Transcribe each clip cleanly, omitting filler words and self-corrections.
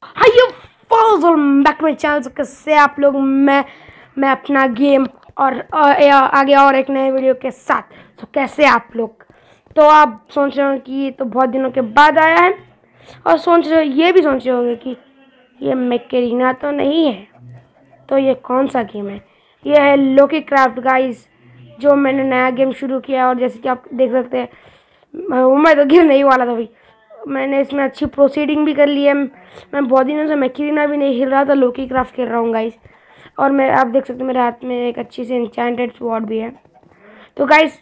हाय followers और back to my channel. तो कैसे आप लोग? मैं अपना गेम और आगे और एक नए वीडियो के साथ। तो कैसे आप लोग? तो आप सोच रहे हो कि ये तो बहुत दिनों के बाद आया है, और ये भी सोच रहे होंगे कि ये मैकेरीना तो नहीं है। तो ये कौन सा गेम है? ये है लोकी क्राफ्ट गाइस, जो मैंने नया गेम शुरू किया। और जैसे कि आप देख सकते हैं, मैं तो गिरने ही वाला था भाई। मैंने इसमें अच्छी प्रोसीडिंग भी कर ली है। मैं बहुत दिनों से मैकेरीना भी नहीं खेल रहा था, लोकी क्राफ्ट खेल रहा हूँ गाइस। और मैं, आप देख सकते हैं, मेरे हाथ में एक अच्छी सी एन्चेंटेड स्वॉर्ड भी है। तो गाइस,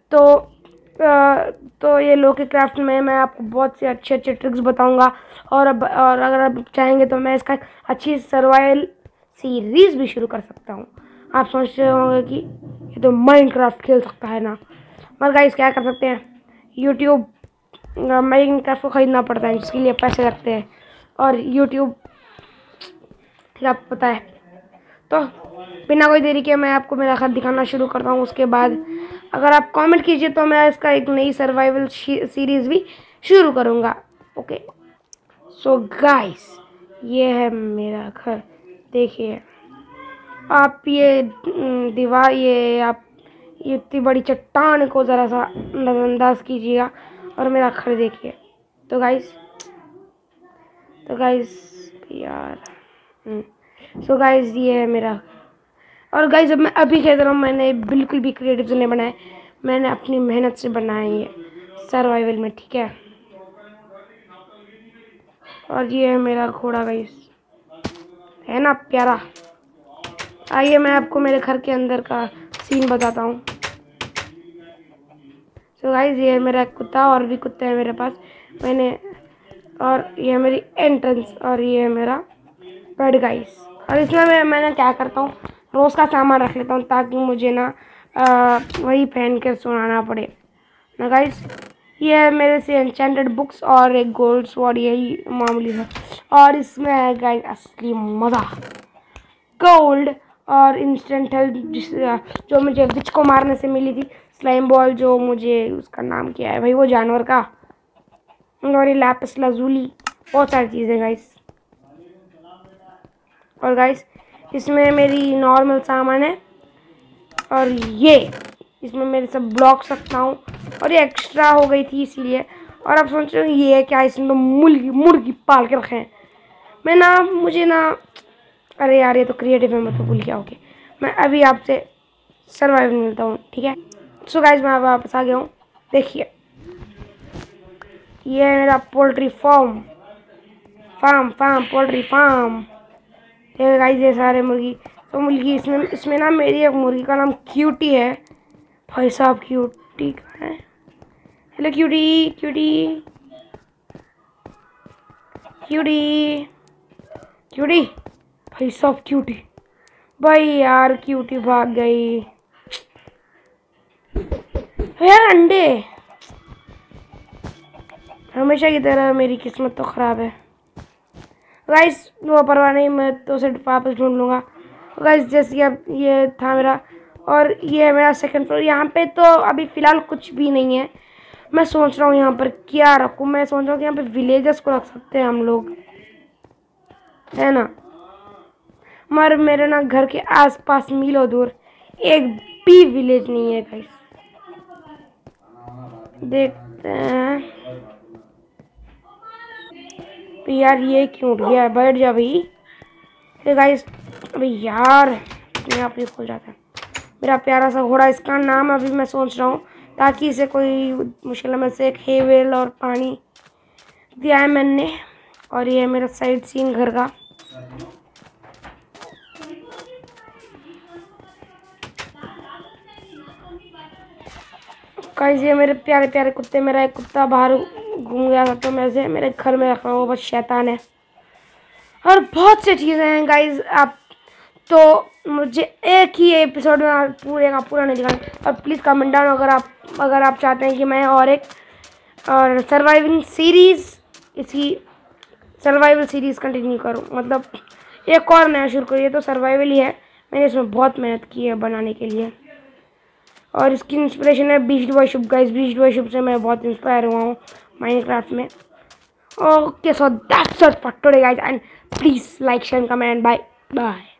तो ये लोकी क्राफ्ट में मैं आपको बहुत से अच्छे अच्छे ट्रिक्स बताऊंगा। और अगर आप चाहेंगे तो मैं इसका अच्छी सर्वाइवल सीरीज़ भी शुरू कर सकता हूँ। आप सोच रहे होंगे कि ये तो माइनक्राफ्ट खेल सकता है ना, मगर गाइस क्या कर सकते हैं, यूट्यूब माइनक्राफ्ट को ख़रीदना पड़ता है, जिसके लिए पैसे लगते हैं। और यूट्यूब क्या पता है। तो बिना कोई देरी के मैं आपको मेरा घर दिखाना शुरू करता हूँ। उसके बाद अगर आप कमेंट कीजिए तो मैं इसका एक नई सर्वाइवल सीरीज़ भी शुरू करूँगा। ओके, सो गाइस, ये है मेरा घर। देखिए आप, ये दीवार, ये इतनी बड़ी चट्टान को ज़रा सा नज़रअंदाज कीजिएगा, और मेरा घर देखिए। तो गाइस यार, सो गाइस, ये है मेरा। और गाइस, अब मैं अभी कह रहा हूँ, मैंने बिल्कुल भी क्रिएटिव से नहीं बनाए, मैंने अपनी मेहनत से बनाए ये सर्वाइवल में, ठीक है। और ये है मेरा घोड़ा गाइस, है ना प्यारा। आइए मैं आपको मेरे घर के अंदर का सीन बताता हूँ। सो गाइस, ये है मेरा कुत्ता, और भी कुत्ते हैं मेरे पास। और ये है मेरी एंट्रेंस, और ये है मेरा बेड गाइस। और इसमें मैंने क्या करता हूँ, रोज़ का सामान रख लेता हूँ, ताकि मुझे ना वही पहन कर सुनाना पड़े ना गाइस। ये है मेरे से एन्चेंटेड बुक्स और एक गोल्ड स्वॉर्ड, यही मामूली है। और इसमें है गाइस असली मज़ा, गोल्ड और इंस्टेंट हेल्थ, जो मुझे विच को मारने से मिली थी। स्लाइम बॉल, जो मुझे, उसका नाम क्या है भाई वो जानवर का, और ये लैपिस लाजुली, बहुत सारी चीज़ें गाइस। और गाइस, इसमें मेरी नॉर्मल सामान है, और ये इसमें मेरे सब ब्लॉक्स रखता हूँ, और ये एक्स्ट्रा हो गई थी इसीलिए। और आप सोच रहे हो ये है क्या, इसमें तो मुर्गी पाल के रखे हैं। मुझे ना, अरे यार ये तो क्रिएटिव है, मैं तो भूल गया। ओके, मैं अभी आपसे सर्वाइव मिलता हूँ, ठीक है। सो गाइस, मैं वापस आ गया हूँ। देखिए, ये है मेरा पोल्ट्री फार्म पोल्ट्री फार्म। ठीक है गाइस, ये सारे मुर्गी। तो मुर्गी, इसमें ना मेरी एक मुर्गी का नाम क्यूटी है। भाई साहब, क्यूटी कहाँ है? Hello cutie, cutie cutie cutie, भाई साहब क्यूटी, भाई यार क्यूटी भाग गई यार। अंडे, हमेशा की तरह मेरी किस्मत तो ख़राब है गाइस। वो परवाह नहीं, मैं तो उसे वापस ढूंढ लूँगा गाइस। जैसे कि अब ये था मेरा, और ये है मेरा सेकंड फ्लोर। यहाँ पे तो अभी फ़िलहाल कुछ भी नहीं है। मैं सोच रहा हूँ यहाँ पर क्या रखूँ। मैं सोच रहा हूँ कि यहाँ पे विलेजर्स को रख सकते हैं हम लोग, है ना। मगर मेरे ना घर के आसपास मीलों दूर एक भी विलेज नहीं है गाइस। देखते हैं यार, ये क्यों उठ गया? बैठ जा भाई। गाइस, अभी यार अपने आप ही खुल जाता है मेरा प्यारा सा घोड़ा। इसका नाम अभी मैं सोच रहा हूँ, ताकि इसे कोई मुश्किल में से एक हेवेल और पानी दिया है मैंने। और ये है मेरा साइड सीन घर का। गाइस, ये मेरे प्यारे प्यारे कुत्ते, मेरा एक कुत्ता बाहर घूम गया था, तो मैं इसे मेरे घर में रख रहा हूँ, बस शैतान है। और बहुत सी चीज़ें हैं गाइस। आप तो मुझे एक ही एपिसोड में पूरे का पूरा नहीं दिखाना। और प्लीज़ कमेंट डाउन अगर आप चाहते हैं कि मैं और सर्वाइविंग सीरीज़, इसी सर्वाइवल सीरीज़ कंटिन्यू करूं, मतलब एक और नया शुरू करिए। तो सर्वाइवल ही है, मैंने इसमें बहुत मेहनत की है बनाने के लिए। और इसकी इंस्पिरेशन है beast boy Shubh guys. Beast boy Shubh से मैं बहुत इंस्पायर हुआ हूँ माइनक्राफ्ट में। Okay, so that's it for today, guys, and please like, share, and comment, and bye.